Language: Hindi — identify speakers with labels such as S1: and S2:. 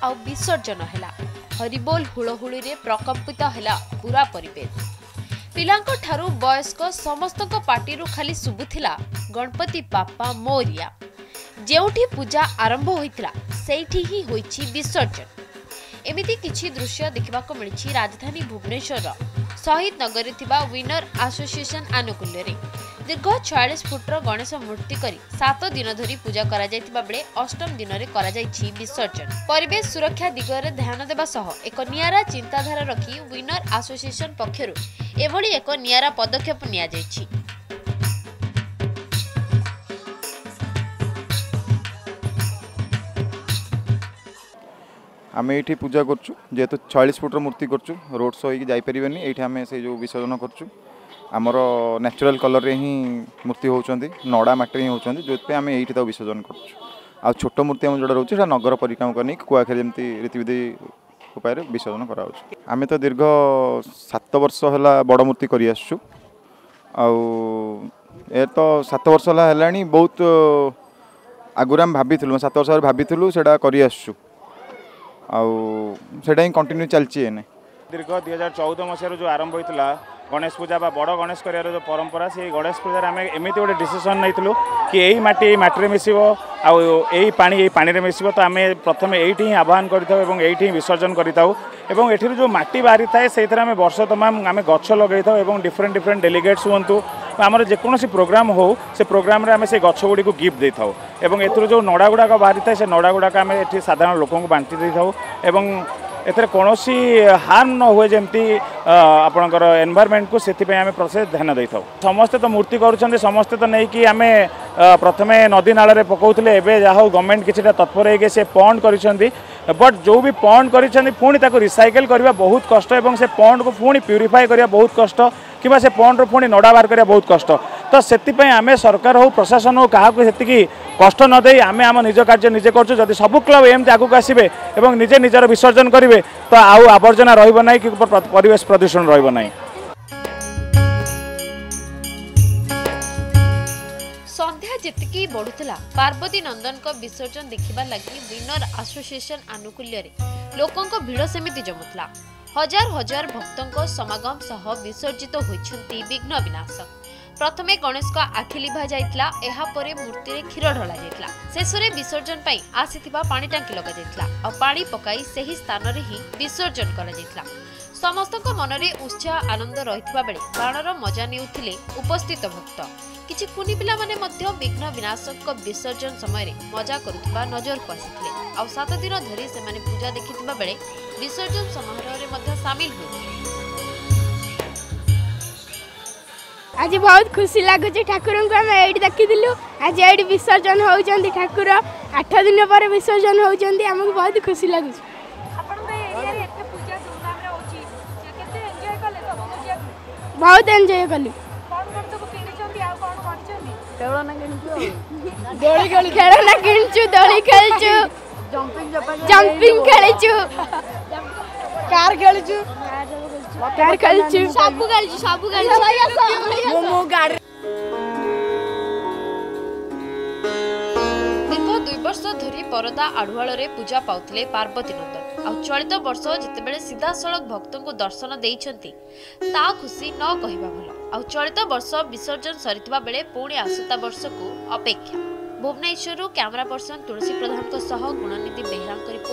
S1: आ विसर्जन हैला। हरिबोल हुलहुली रे प्रकम्पित हैला पूरा परिवेश। पिलांको ठारू वयस्क समस्तक पार्टीरू खाली सुबुथिला गणपति बाप्पा मोरिया। जेउठी पूजा आरंभ होइतिला सेठी ही होइछि विसर्जन। एमिति किछि दृश्य देखिबाको मिलिछि राजधानी भुवनेश्वर शहीद नगर थिबा विनर एसोसिएशन आनुकूल्य रे। दीर्घ 46 फुटर गणेश मूर्ति करी 7 दिन धरी पूजा करा जायतिबा बेले अष्टम दिन रे करा जायछि विसर्जन। परिवेश सुरक्षा दिगरे ध्यान देबा सह एक नियारा चिंताधारा रखी विनर एसोसिएशन पक्षरु एभली एक नियारा पदक्षेप निया जायछि।
S2: आम ये पूजा करचु जेहेतु 40 फुटर मूर्ति करचु रोड शो होगी जापरेनि ये आम से जो विसर्जन करचु आमर नेचुरल कलर रे ही मूर्ति होती नड़ा मटी ही होती जो आम ये विसर्जन कर छोट मूर्ति आम जोड़ा रोचे नगर परिक्रमा करनी कुआखेर जमी रीतिविधि उपाय विसर्जन कराऊँ। आम तो दीर्घ 7 वर्ष है बड़ मूर्ति कर तो 7 वर्ष है बहुत आगुरी आम भाभी 7 वर्ष भाभी से कर कंटिन्यू चलती
S3: दीर्घ 2014 मसीह जो आरंभ होता गणेश पूजा बा बड़ गणेश कर जो परंपरा से गणेश पूजा आम एमती गोटे डिसीजन नहीं कि यही माटी माटी मिसब आई पानी मिसब तो आम प्रथम ये आह्वान कर विसर्जन कर जो माटी बाहरी थाए से आम वर्ष तमाम आम गछ लगे डिफरेंट डिफरेंट डेलीगेट्स हूँ आमर जेकोसी प्रोग्राम हो से प्रोग्राम आम से गछ गुड़ी गिफ्ट दे था और जो नड़ा गुड़ाक बाहरी थाए से नड़ा गुड़ाक आम ये साधारण लोक बांटी दे था एथरे कौनसी हार्म न हुए जमती आपणकर एनवायरमेंट को से आम प्रोसेस ध्यान दे था। समस्ते तो मूर्ति करुँच समस्ते तो नहीं कि आम प्रथमे नदी नाल पकाउले एवं जहाँ गवर्नमेंट किसी तत्पर होगी से पॉन्ड कर बट जो भी पॉन्ड कर रिसाइकल करने बहुत कष्ट और से पॉन्ड को पुणी प्यूरीफाई करने बहुत कष्ट कि से पॉन्ड पुणी नड़ा बाहर करने बहुत कष्ट तो से आम सरकार हो प्रशासन हो क्या से कष्ट न दे आम आम निज कार्य निजे कर सब क्लब एमती आगक आसबे और निजे निजर विसर्जन करेंगे तो आउ आवर्जना रही कि परिवेश प्रदूषण रही।
S1: संध्या जितकी बढ़ुला पार्वती नंदन को विसर्जन देखा लगी विनर एसोसिएशन आनुकूल्य लोकों भीड़ सेमिति जमुला। हजार हजार भक्तों समागम सह विसर्जित होइछन्ति विघ्न विनाशक। प्रथमे गणेश को आखि लिभा जाइतला एहापरे मूर्ति रे क्षीर ढला जाइतला शेष रे विसर्जन पई आसीथिबा पानी टांकी लगा जाइतला आ पानी पकाई सही स्थान रे ही विसर्जन करा जाइतला। समस्तक मनरे उत्साह आनंद रहितबा बेले बाणर मजा नेउथिले उपस्थित भक्त। किछि कुनी पिला माने मध्य विघ्न विनाशक विसर्जन समय मजा करुथिबा नजर को आसीथिले आ 7 दिन धरी से माने पूजा देखिथिबा बेले विसर्जन समारोह रे मध्य शामिल होइथिले।
S4: आज बहुत खुशी लगुच ठाकुर को आम ये देखी आज ये विसर्जन होती ठाकुर 8 दिन पर विसर्जन होती आमको बहुत खुशी लगुच। बहुत एंजॉय कलु खेलना किणचु दोली खेलचु जंपिंग खेलचु कार खेलचु कार खेलचु सब मोमो गाड़ी।
S1: दीर्घ 2 वर्ष धरी परदा आढ़ुआल रे पूजा पाउथिले पार्वती नंदन आ चलित वर्ष जितेबेले सीधा सड़क भक्तों को दर्शन देइछन्ति ता खुशी न कहिबा भल आ चलित वर्ष विसर्जन सरितबा बेले पुणी आसुता वर्ष को अपेक्षा। भुवनेश्वर कैमरा पर्सन तुलसी प्रधान सह गुणनिधि बेहरा।